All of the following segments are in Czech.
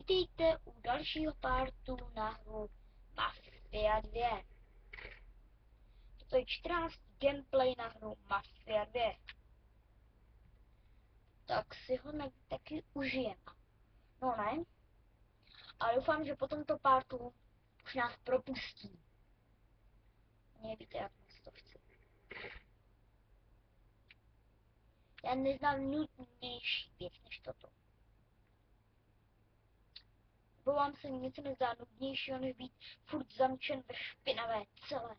Vítejte u dalšího partu na hru Mafia 2. To je 14 gameplay na hru Mafia 2. Tak si ho taky užijeme. No ne? A doufám, že po tomto partu už nás propustí. Nevíte, jak moc to chci. Já neznám nudnější věc než toto. Bo vám se něco nezdá nudnějšího, než být furt zamčen ve špinavé celé.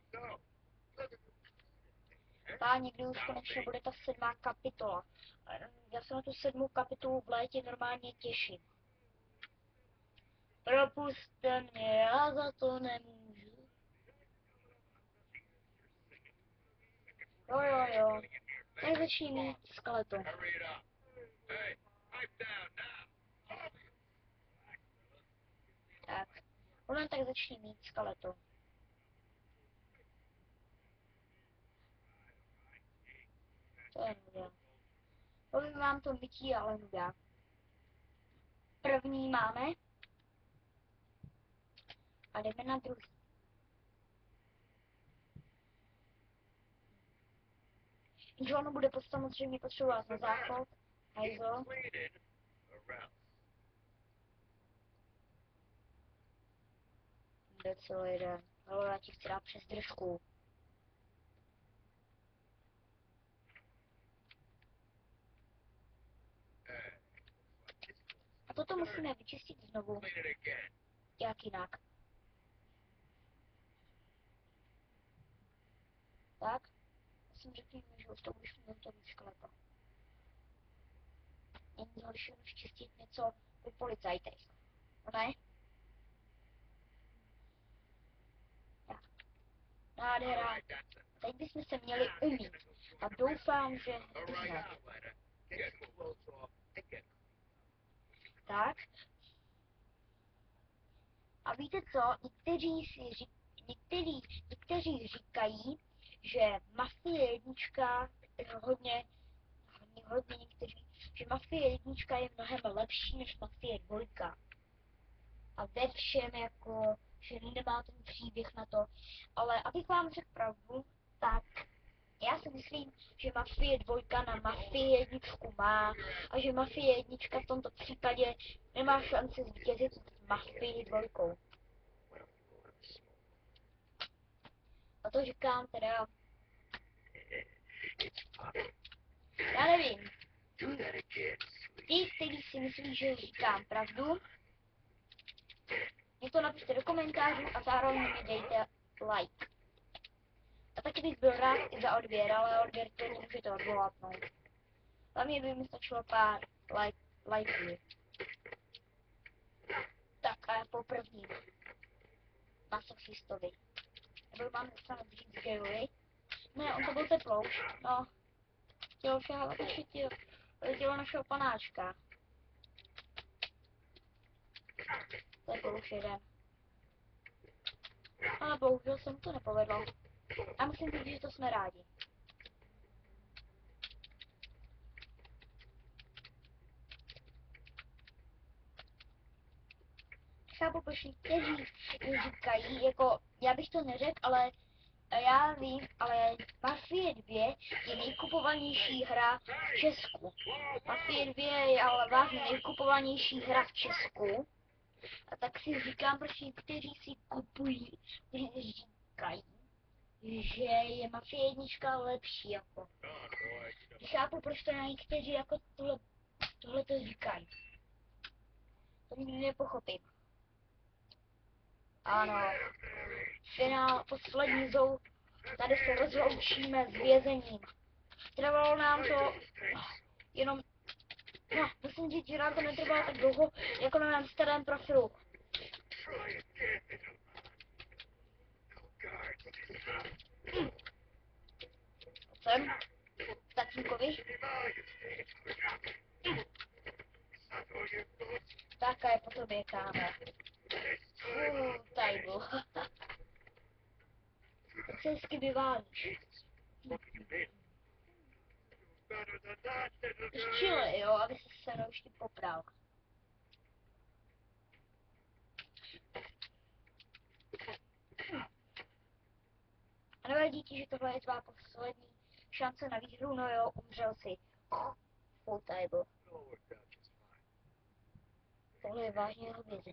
Někdy už konečně bude ta 7. kapitola. Já se na tu 7. kapitolu v létě normálně těším. Propuste mě, já za to nemůžu. Jo. Tak začni mít skeleton. Tak. Ono tak začni mít skeleton. To je nuda. Povím vám to mytí, ale nuda. První máme. A jdeme na druhý. John bude samozřejmě potřebovat na záchod. Hajzo. Jde celý den. Ale já ti chci dát přes držku. A toto musíme vyčistit znovu. Jak jinak. Tak. Jsem řekl, že už to budeš mít to víc skleta. Není horší, než čistit něco po policajtech. No ne? Tak. Nádhera. Teď bychom se měli umít. A doufám, že hned. Tak. A víte co? Někteří říkají, že Mafie 1 hodně někteří, že Mafie 1 je mnohem lepší než Mafie 2. A ve všem jako, že nemá ten příběh na to. Ale abych vám řekl pravdu, tak já si myslím, že Mafie 2 na Mafie 1 má a že Mafie 1 v tomto případě nemá šanci zvítězit s Mafie 2. A to říkám teda... Já nevím. Ti, kteří si myslí, že říkám pravdu, mě to napište do komentářů a zároveň mi dejte like. A taky bych byl rád i za odběr, ale odběr to můžete odvolatnout. Hlavně by mi stačilo pár lajků. Tak a po prvním. Masochistovi. Nebudu vám snad říct Gayovi. Ne, on to byl teplouš. No. Chtěl šávat určitě. Letělo našeho panáčka. To je už jeden. Ale bohužel se mu to nepovedlo. A musím říct, že to jsme rádi. Chápu, proč někteří říkají, jako, já bych to neřekl, ale já vím, ale Mafie 2 je nejkupovanější hra v Česku. Mafie 2 je ale vážně nejkupovanější hra v Česku. A tak si říkám, proč někteří si kupují, říkají, že je Mafie 1 lepší, jako. Chápu, proč to někteří jako tohle to říkají. To nikdy nepochopím. Ano. Finál, poslední zou. Tady se rozloučíme s vězením. Trvalo nám to jenom... No, musím říct, že nám to netrvalo tak dlouho, jako na mém starém profilu. Jsem tatínkovi. Taká je po tobě, kámo. Tajdu. Tak se hezky vyválíš. Čile, jo, aby se mnou ještě popral. ti, že tohle je tvá poslední šance na výhru, no jo, umřel si. Full table. Tohle je vážně hovězí.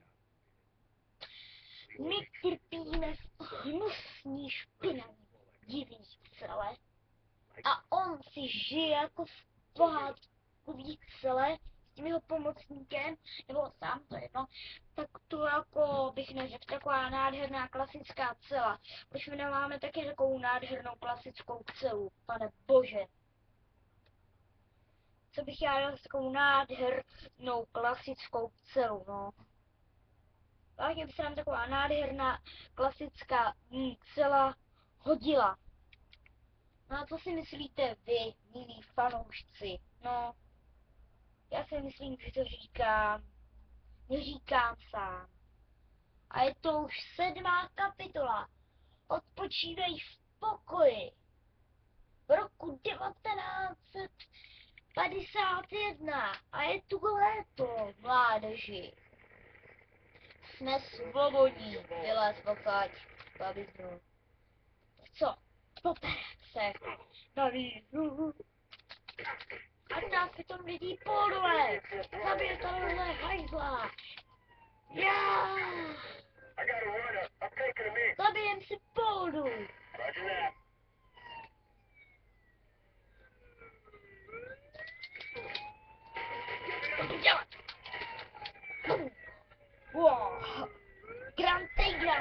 My trpíme v hnusný špinavý divný celé a on si žije jako v pohádkový celé s tím jeho pomocníkem, nebo sám, to je jedno, tak to jako bych neřekl, taková nádherná klasická cela. Proč my nemáme taky takovou nádhernou klasickou celu, pane bože? Co bych já dal s takovou nádhernou klasickou celu, no. Vážně by se nám taková nádherná klasická cela hodila. No a co si myslíte vy, milí fanoušci? No, já si myslím, že to neříkám sám. A je to už 7. kapitola. Odpočívej v pokoji. V roku 1951 a je tu léto, mládeži. Jsme svobodní, vylez odsaď, babiznu. Co? Popere se na výzvu. A tak si tom lidí půjdeme. Zabije tohle hajzla. Já. Zabijem si půdu. Dělat. Wow. Grand Tigra.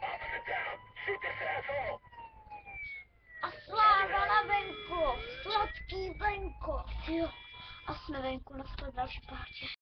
A sláva na venkov, sladký venkov, jo. A jsme venku na další pártě.